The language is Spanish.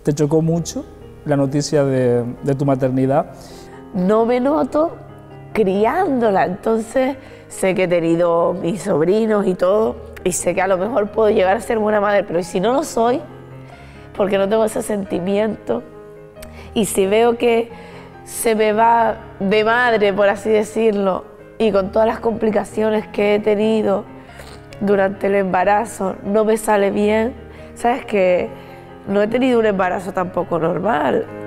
¿Te chocó mucho la noticia de tu maternidad? No me noto criándola, entonces sé que he tenido mis sobrinos y todo, y sé que a lo mejor puedo llegar a ser buena madre, pero si no lo soy, porque no tengo ese sentimiento, y si veo que se me va de madre, por así decirlo, y con todas las complicaciones que he tenido durante el embarazo, no me sale bien, sabes que no he tenido un embarazo tampoco normal.